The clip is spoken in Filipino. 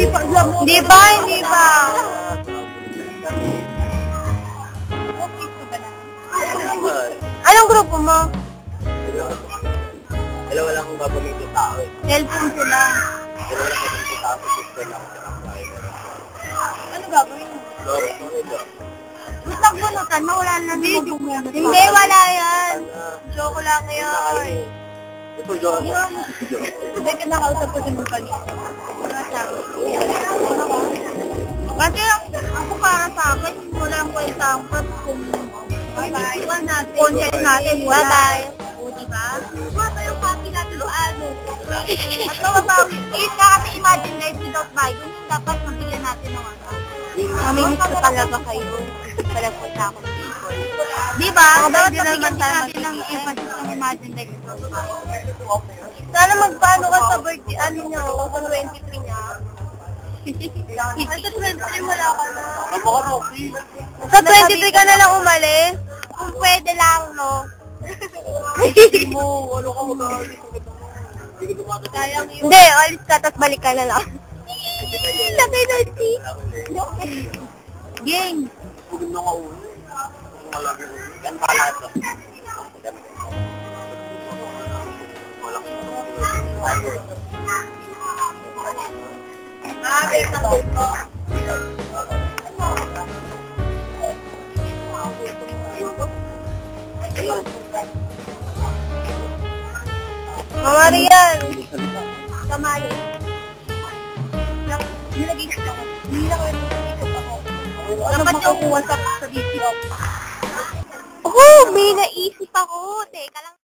Hindi pa, hindi ba? Hindi ba? Anong grupo mo? Dalawa lang akong gagawin sa tao eh. Cellphone sila. Dalawa lang akong sa tao sa sister lang sa driver. Ano gagawin mo? Gusto ko bunutan mo, wala na bumunot. Hindi, wala yan. Joke lang yan. Ito, John. Hindi ka nakausap ko din mo kanina. Kasi ako para sa akin, wala ang kwenta ang kung content natin, wala. O, diba? Wala yung copy natin o ano. At mawasawin, kasi imagine guys, without buy, kung dapat mabigyan natin ng ano. Mamingis ko talaga kayo. Palagpunta ako ng people. Diba? Dapat mabigyan natin ng emphasis ng imagine guys. Sana magpaano ka sa birthday, ano niya, sa 23 niya. Sa 23 wala ka na. Sa 23 ka na lang umalis? Kung pwede lang, no? Hindi, alis ka, tapos balik ka na lang. Laki na si. Gang. Mama Rian. Kamali. Nilagay ko ako. Nilagay ko ako. Dapat yung kuha sa video. Oh, may naisip ako. Teka lang.